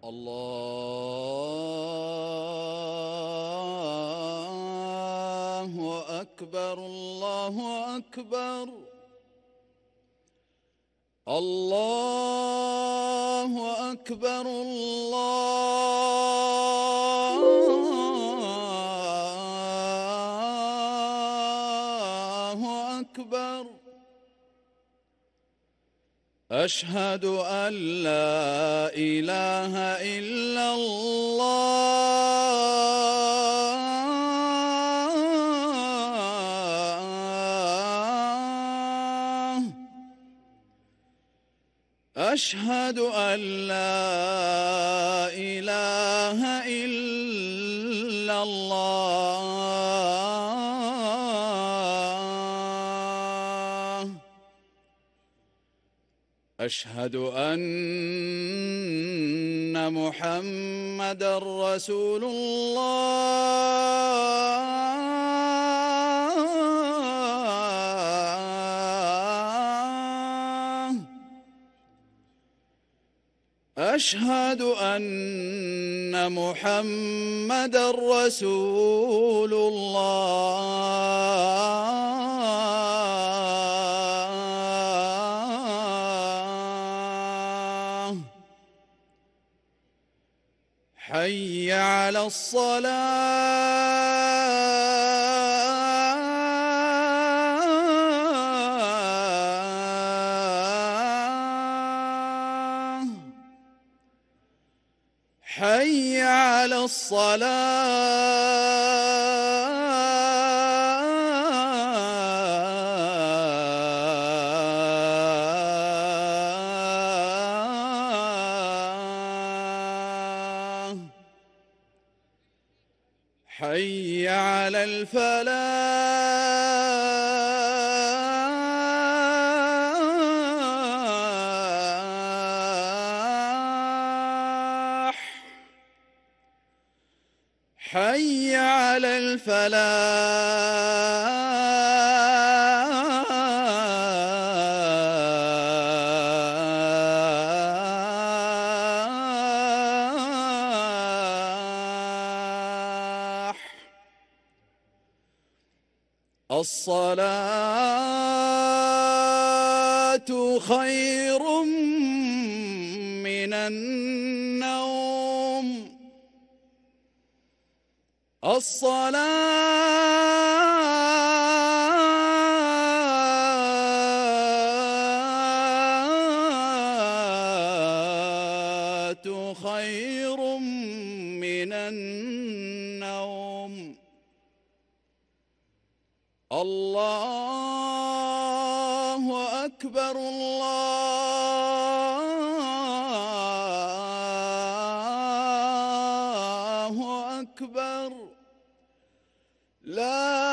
الله أكبر الله أكبر الله أكبر الله أكبر. أشهد أن لا إله إلا الله. أشهد أن لا إله إلا الله. أشهد أن محمدًا رسول الله. أشهد أن محمدًا رسول الله. حي على الصلاة. حي على الصلاة. حي على الفلاح. حي على الفلاح. الصلاة خير من النوم. الصلاة خير من النوم. الله أكبر الله أكبر. لا